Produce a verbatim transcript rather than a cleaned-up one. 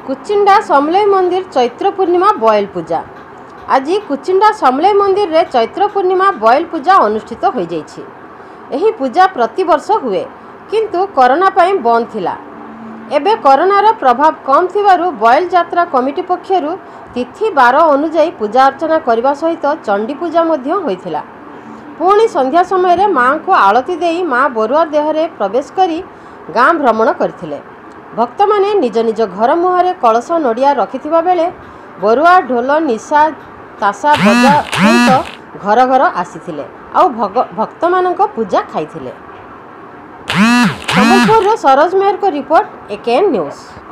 कुचिंडा समलई मंदिर चैत्र पूर्णिमा बैल पूजा। आज कुचिंडा समलई मंदिर रे चैत्र पूर्णिमा बैल पूजा अनुष्ठित हो जाइछि। एही पूजा प्रति वर्ष हुए किंतु कोरोना पाई बंद थिला। एबे कोरोनार प्रभाव कम थिबारु बैल यात्रा कमिटी पक्षरु तिथि बार अनुजाई पूजा अर्चना करने सहित चंडी पूजा मध्य होइथिला। पुणी संध्या समय माँ को आलती देई माँ बरुआ देहरे प्रवेश करी गाँ भ्रमण करथिले। भक्त माने निज निज घर मुहरे कलश नड़िया रखिथिबा बेले बरुआ ढोल निशा तासा बजा सहित घर घर आसीथिले आउ भक्त मानक पूजा खाइथिले। समलपुर सरोज मेहर को रिपोर्ट एकेएन न्यूज।